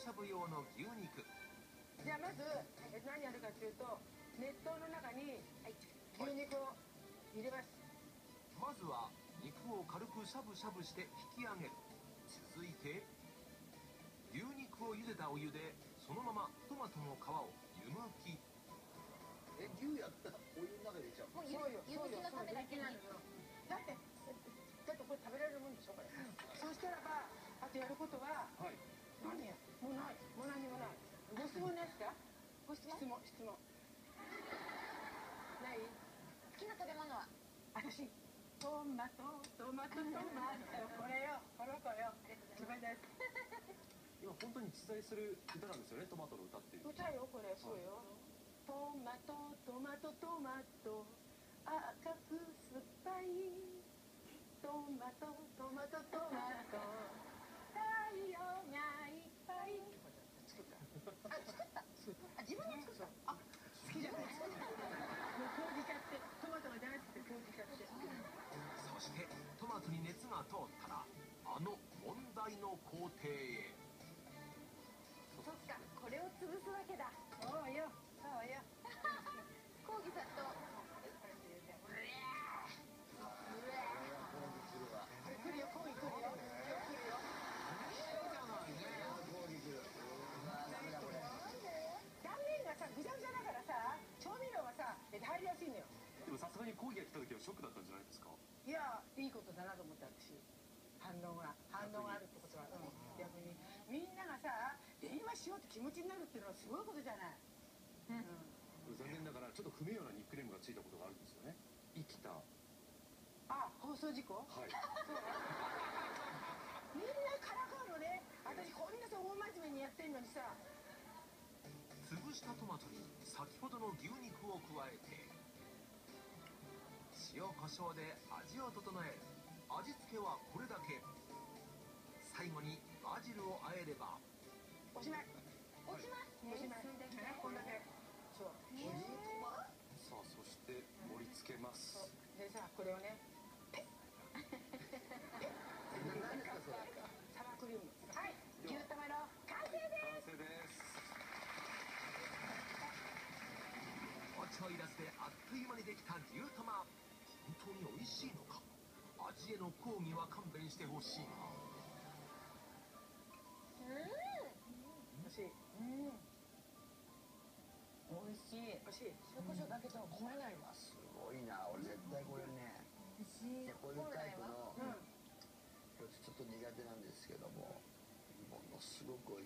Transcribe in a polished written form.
しゃぶ用の牛肉。 じゃあまず何やるかっていうと、熱湯の中に牛肉を入れます。 まずは肉を軽くしゃぶしゃぶして引き上げる。続いて牛肉を茹でたお湯でそのままトマトの皮を湯むき。 牛やったらお湯の中で入れちゃう。 もう湯むきのためだけに。 だってこれ食べられるもんでしょこれ。そうしたらばあとやることは、何やもうない、もう何もない。ご質問ですか？ ご質問？ 質問ない？ 好きな食べ物は？ 私トマトこれよ、この子よ。自分です。 今本当に実在する歌なんですよね、トマトの歌っていう。 歌よこれ。そうよ。トマト赤く酸っぱいトマト太陽がいっぱい。作った。 自分で作った。 好きじゃない。もう麹買ってトマトが大好きで麹買って。 そしてトマトに熱が通ったらあの問題の工程へ。 そっか、これを潰すわけだ。 そうよ。 コウギさんと。 来るよ、コウギ来るよ。断面がさ、ぐちゃぐちゃだからさ、調味料がさ、入りやすいのよ。 でもさすがに講義が来た時はショックだったんじゃないですか？ いや、いいことだなと思った私。反応があるってことは、逆にみんながさ、電話しようって気持ちになるっていうのはすごいことじゃない。 残念ながらちょっと不名誉なニックネームがついたことがあるんですよね。生きた。 放送事故。 はい。 みんなからかうのね。私こんなさ大真面目にやってんのにさ。 潰したトマトに先ほどの牛肉を加えて塩コショウで味を整える。味付けはこれだけ。最後にバジルを和えればおしまい。 おしまい。 こんだけ。そう。 さあ、そして盛り付けます。 でさ、これをね、サワークリーム。はい、牛玉の完成です。 完成です。 おちょいらずであっという間にできた牛玉。本当に美味しいのか。味への抗議は勘弁してほしいが。 美味しい。 美味しい。 美味しい。 塩コショウだけとは思えないわ。 すごいな、俺絶対これね。こういうタイプの、ちょっと苦手なんですけども、ものすごく美味